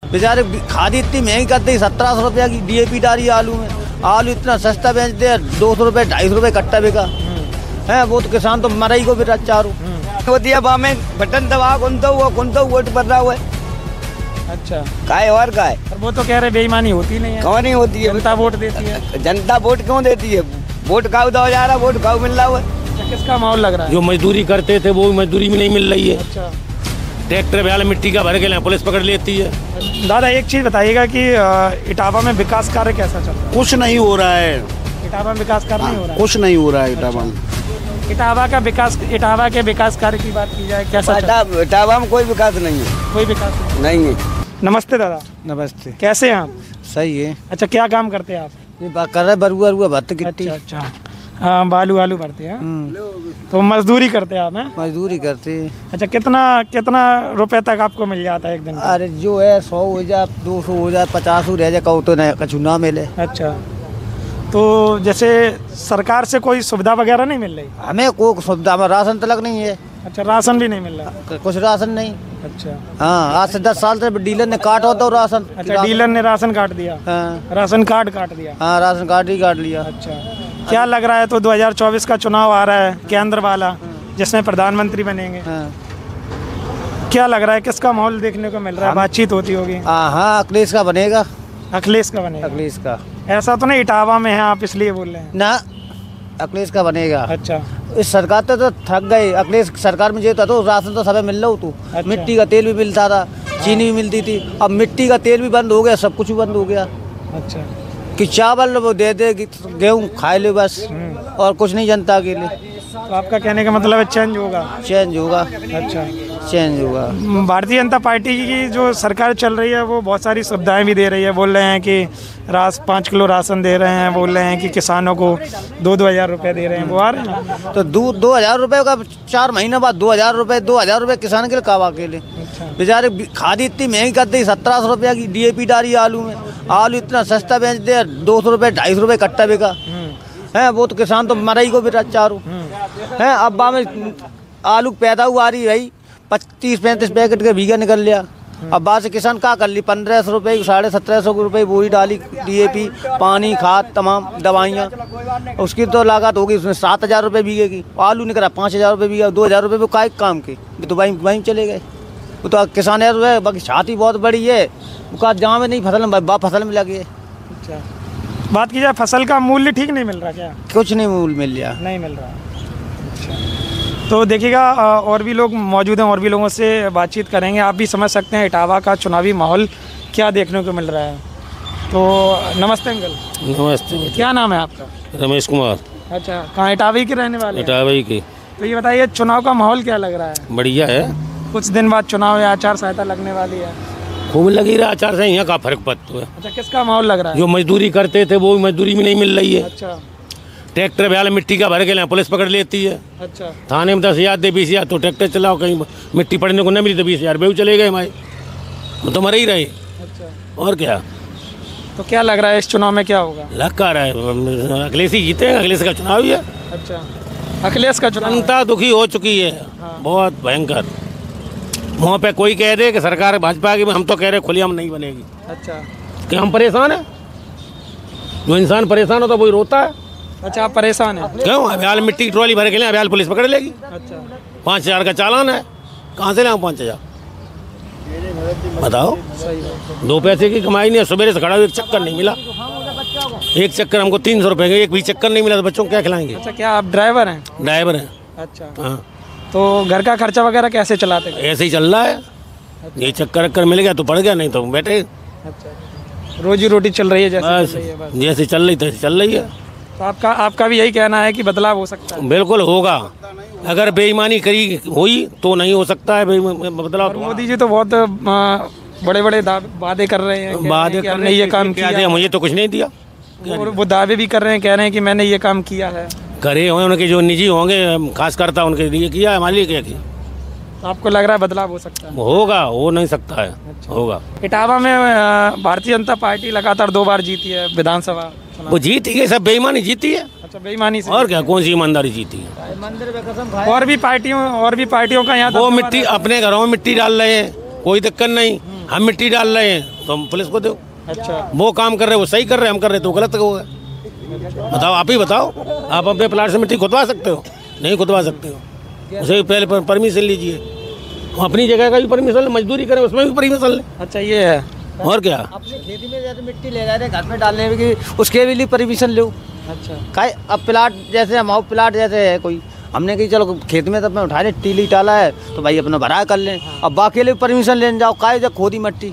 बेचारे खाद इतनी महंगी कर दी, 1700 रुपया की DAP डाली आलू में। आलू इतना सस्ता बेचते हैं, 200 रुपये 250 रुपये कट्टा बिका है। वो तो किसान तो मरा ही को फिर चारों में बटन दबा कौन तो वोट पर रहा हुआ है। अच्छा, काय और काय, वो तो कह रहे बेईमानी होती नहीं है। कौन नहीं होती है? जनता वोट देती है। जनता वोट क्यों देती है? वोट काऊ दो जा रहा, वोट काऊ मिल रहा है। अच्छा, किसका माहौल लग रहा है? जो मजदूरी करते थे वो मजदूरी भी नहीं मिल रही है। अच्छा, ट्रैक्टर वाले मिट्टी का भर के लिए पुलिस पकड़ लेती है। दादा एक चीज बताइएगा कि इटावा में विकास कार्य कैसा चल रहा है? कुछ नहीं हो रहा है। इटावा में विकास कार्य नहीं हो रहा है? कुछ नहीं हो रहा है इटावा में। इटावा के विकास कार्य की बात की जाए, कैसा चल रहा है? इटावा में कोई विकास नहीं है, कोई विकास नहीं है। नमस्ते दादा। नमस्ते। कैसे हैं आप? सही है। अच्छा, क्या काम करते हैं आप? ये बात कर रहे बरुआ भत्त गिट्टी। अच्छा, हाँ, बालू भरते हैं। तो मजदूरी करते हैं आप? हैं, मजदूरी करते। अच्छा, कितना रुपए तक आपको मिल जाता है एक दिन का? अरे जो है 100 हो जाए, 200 हो जाए, 50 रह जाए, कहो तो नहीं कछु ना मिले। अच्छा, तो जैसे सरकार से कोई सुविधा वगैरह नहीं मिल रही? हमें कोई सुविधा, हमें राशन तलक नहीं है। अच्छा, राशन भी नहीं मिल रहा? कुछ राशन नहीं। अच्छा, हाँ, आज से 10 साल से डीलर ने काट होता हो राशन। अच्छा, डीलर ने राशन काट दिया? हाँ, राशन कार्ड काट दिया? हाँ, राशन कार्ड ही काट लिया। अच्छा, क्या लग रहा है? तो 2024 का चुनाव आ रहा है, केंद्र वाला, जिसमें प्रधानमंत्री बनेंगे। हाँ। क्या लग रहा है, किसका माहौल देखने को मिल रहा है? बातचीत होती होगी। हाँ, अखिलेश का बनेगा। अखिलेश का बनेगा? अखिलेश का। ऐसा तो नहीं इटावा में है आप इसलिए बोल रहे हैं? ना, अखिलेश का बनेगा। अच्छा, इस सरकार तो थक गए। अखिलेश सरकार में जेता तो राशन तो सब मिल रहा हो। तू अच्छा। मिट्टी का तेल भी मिलता था, चीनी भी मिलती थी। अब मिट्टी का तेल भी बंद हो गया, सब कुछ भी बंद हो गया। अच्छा, कि चावल वो दे दे, गेहूँ खाए ले बस, और कुछ नहीं जनता के लिए। तो आपका कहने का मतलब है चेंज होगा? चेंज होगा। अच्छा, चेंज होगा। भारतीय जनता पार्टी की जो सरकार चल रही है वो बहुत सारी सुविधाएं भी दे रही है। बोल रहे हैं कि 5 किलो राशन दे रहे हैं, बोल रहे हैं कि किसानों को 2-2 हज़ार रुपये दे रहे हैं। वो आ रहे हैं तो 2,000 रुपये का 4 महीने बाद 2,000 रुपये किसान के लिए, कावा के लिए। बेचारे खाद इतनी महंगी कर दी, 1700 रुपया की DAP डाली आलू में। आलू इतना सस्ता बेचते हैं, 200 रुपये 250 रुपये कट्टा बिका है। वो तो किसान तो मरा ही को फिर चारों है। अब में आलू पैदा हुआ आ रही भाई, 25-35 पैकेट के भीगा निकल लिया। अब बाद से किसान क्या कर ली, 1500 रुपये, 1750 रुपये बोरी डाली, DAP, पानी, खाद, तमाम दवाइयाँ, उसकी तो लागत होगी उसमें 7,000 रुपये बीघे की। आलू निकला 5,000 रुपये बीघा, 2,000 रुपये वो काय काम के, तो वहीं चले गए। वो तो किसान है, बाकी छाती बहुत बड़ी है, वो जहाँ में नहीं फसल में लगी है। अच्छा, बात की जाए फसल का मूल्य ठीक नहीं मिल रहा क्या? कुछ नहीं मूल्य मिल रहा, नहीं मिल रहा। अच्छा, तो देखिएगा और भी लोग मौजूद हैं, और भी लोगों से बातचीत करेंगे। आप भी समझ सकते हैं इटावा का चुनावी माहौल क्या देखने को मिल रहा है। तो नमस्ते अंकल। नमस्ते। क्या नाम है आपका? रमेश कुमार। अच्छा, कहाँ इटावा के रहने वाले? इटावा की। तो ये बताइए, चुनाव का माहौल क्या लग रहा है? बढ़िया है। कुछ दिन बाद चुनाव या आचार संहिता लगने वाली है। खूब लगी रहा आचार से, यहाँ का फर्क पड़ता है। अच्छा, किसका माहौल लग रहा है? जो मजदूरी करते थे वो मजदूरी भी नहीं मिल रही है। अच्छा, ट्रैक्टर वाले मिट्टी का भर के लिए पुलिस पकड़ लेती है। अच्छा, थाने में 10,000 दे, 20,000 तो ट्रैक्टर चलाओ, कहीं मिट्टी पड़ने को नहीं मिली तो 20,000 बेऊ चले गए हमारे, वो तो मरे ही रहे। अच्छा, और क्या? तो क्या लग रहा है इस चुनाव में क्या होगा? लग का रहा है अखिलेश ही जीते, अखिलेश का चुनाव ही है। अच्छा, अखिलेश का चुनाव। जनता दुखी हो चुकी है, बहुत भयंकर। वहाँ पे कोई कह दे कि सरकार भाजपा की, हम तो कह रहे खुली हम नहीं बनेगी। अच्छा, कि हम परेशान हैं, जो इंसान परेशान होता है वही रोता है। अच्छा, आप परेशान हैं? क्यों? अभ्याल मिट्टी की ट्रॉली भर के लिए अभ्याल पुलिस पकड़ लेगी। अच्छा, 5,000 का चालान है, कहाँ से लाऊं 5,000? बताओ। सही बात। 2 पैसे की कमाई नहीं है, सवेरे से खड़ा एक चक्कर नहीं मिला। एक चक्कर हमको 300 रुपये का, एक भी चक्कर नहीं मिला तो बच्चों को क्या खिलाएंगे? अच्छा, क्या आप ड्राइवर हैं? ड्राइवर हैं। अच्छा, हाँ, तो घर का खर्चा वगैरह कैसे चलाते हैं? ऐसे ही चल रहा है। ये चक्कर मिल गया तो पड़ गया, नहीं तो बैठे। अच्छा, रोजी रोटी चल रही है जैसे बस चल रही है बस। जैसे चल रही तैसे चल रही है। तो आपका भी यही कहना है कि बदलाव हो सकता है? बिल्कुल होगा। अगर बेईमानी करी हुई तो नहीं हो सकता है बदलाव। मोदी जी तो बहुत बड़े बड़े वादे कर रहे हैं, वादे कर रहे हैं, ये काम किया, मुझे तो कुछ नहीं दिया। और वो दावे भी कर रहे हैं, कह रहे हैं कि मैंने ये काम किया है। करे होंगे उनके जो निजी होंगे, खास करता उनके लिए किया है, हमारे लिए क्या किया। तो आपको लग रहा है बदलाव हो सकता है? होगा, हो नहीं सकता है। अच्छा। होगा। इटावा में भारतीय जनता पार्टी लगातार 2 बार जीती है विधानसभा। वो जीती है, सब बेईमानी जीती है। अच्छा, बेईमानी से? और क्या, कौन सी ईमानदारी जीती है? मंदिर पे कसम खाए। और भी पार्टियों का यहाँ वो मिट्टी अपने घरों में मिट्टी डाल रहे हैं, कोई दिक्कत नहीं। हम मिट्टी डाल रहे हैं तो हम पुलिस को दो। अच्छा, वो काम कर रहे हैं, वो सही कर रहे हैं, हम कर रहे हैं तो गलत होगा। बताओ, आप ही बताओ, आप अपने प्लाट से मिट्टी खुदवा सकते हो? नहीं खुदवा सकते हो, उसे पहले परमिशन लीजिए। हम अपनी जगह का भी परमिशन ले, मजदूरी करें उसमें भी परमिशन ले। अच्छा ये है। और क्या, अपनी खेती में जैसे मिट्टी ले जा रहे हैं घर में डालने की, उसके भी लिए परमिशन लो। अच्छा, काय अब प्लाट जैसे हमारा प्लाट जैसे है कोई, हमने कही चलो खेत में तो अपने उठा ले, टीली डाला है तो भाई अपना भरा कर लें। अब बाकी लिए परमिशन लेने जाओ, काय जब खोदी मट्टी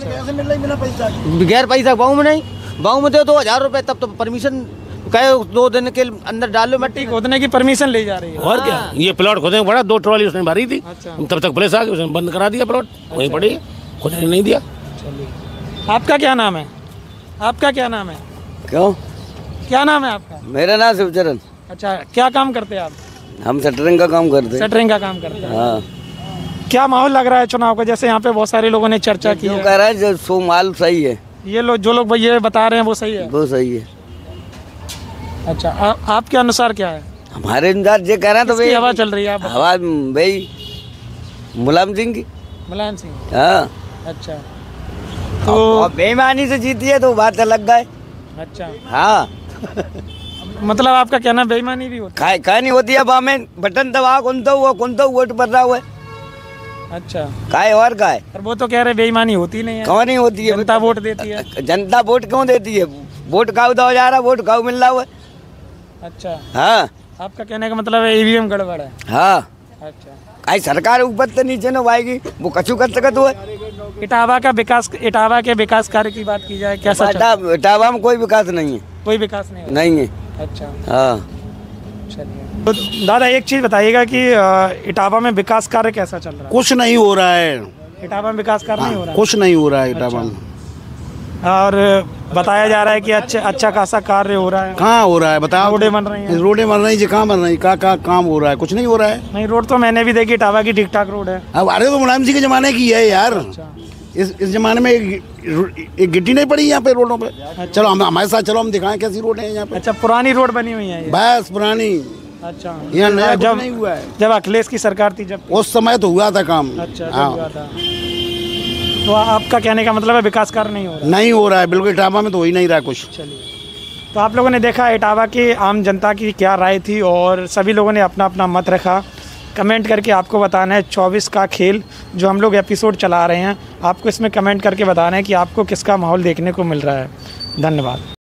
बगैर पैसा गाँव में नहीं, गाँव में दो 2000 रुपये, तब तो परमिशन कहे 2 दिन के अंदर डाल लो मट्टी। खोदने की परमिशन ले जा रही है। और क्या, ये प्लॉट खोदने पड़ा, 2 ट्रॉली उसने भरी थी। अच्छा। तब तक पुलिस आ गई, उसने बंद करा दिया प्लॉट, वहीं पड़ी, खोदने नहीं दिया। आपका क्या नाम है? आपका क्या नाम है? क्यों? क्या नाम है आपका? मेरा नाम शिवचरण। अच्छा, क्या काम करते हैं आप? हम शटरिंग का काम करते हैं। शटरिंग का काम करते हैं। हाँ, क्या माहौल लग रहा है चुनाव का? जैसे यहाँ पे बहुत सारे लोगों ने चर्चा की जो है। कह रहा है जो सो माल सही है, ये लोग जो लोग ये बता रहे हैं वो सही है? वो सही है। अच्छा, आपके अनुसार क्या है? हमारे अनुसार जो कह रहा है तो किसकी हवा चल रही है? आप बताओ। हवा भाई मुलायम सिंह की। मुलायम सिंह। हाँ, अच्छा, तो बेईमानी से जीती है तो बात अलग है। अच्छा, हाँ, मतलब आपका कहना बेईमानी भी होती काय नहीं होती है। अब हमें बटन दबा कौन तो वोट पड़ रहा हुआ है। है? अच्छा, काय और काय पर वो तो कह रहे बेईमानी होती नहीं है, कौन नहीं होती है? जनता वोट देती है। जनता वोट क्यों देती है? वोट काऊ दो जा रहा, वोट काऊ मिल रहा हुआ है। अच्छा, हाँ आपका कहने का मतलब है ईवीएम गड़बड़ है। हाँ, अच्छा, काय सरकार ऊपर से नीचे न आएगी, वो कछु कर सकत हुआ। इटावा के विकास कार्य की बात की जाए, कैसा चल? इटावा में कोई विकास नहीं है, कोई विकास नहीं है। नहीं है। अच्छा, हाँ, चलिए। तो दादा एक चीज़ बताइएगा कि इटावा में विकास कार्य कैसा चल रहा कुछ नहीं हो रहा है। है? इटावा में विकास कार्य नहीं हो रहा है? कुछ नहीं हो रहा है इटावा में। और बताया जा रहा है कि अच्छा खासा कार्य हो रहा है, कहाँ हो रहा है बताओ? रोडें बन रही हैं। रोडें बन रही है, कहाँ बन रही? कहाँ काम हो रहा है? कुछ नहीं हो रहा है। नहीं, रोड तो मैंने भी देखी, इटावा की ठीक ठाक रोड है। अब अरे तो मुलायम सिंह के जमाने की है यार। अच्छा, इस जमाने में एक गिट्टी नहीं पड़ी यहाँ पे रोडों पे। चलो हम हमारे साथ चलो, हम दिखाएं कैसी रोड है यहाँ पे। अच्छा, पुरानी रोड बनी हुई है ये? बस पुरानी, अच्छा, यहाँ नया कुछ जब नहीं हुआ है। जब अखिलेश की सरकार थी जब? उस समय तो हुआ था काम। अच्छा, जब हाँ। हुआ था। तो आपका कहने का मतलब है विकास कार्य नहीं हो रहा? नहीं हो रहा है, बिल्कुल इटावा में तो हो ही नहीं रहा कुछ। चलिए, तो आप लोगों ने देखा इटावा की आम जनता की क्या राय थी और सभी लोगों ने अपना अपना मत रखा। कमेंट करके आपको बताना है 24 का खेल जो हम लोग एपिसोड चला रहे हैं, आपको इसमें कमेंट करके बताना है कि आपको किसका माहौल देखने को मिल रहा है। धन्यवाद।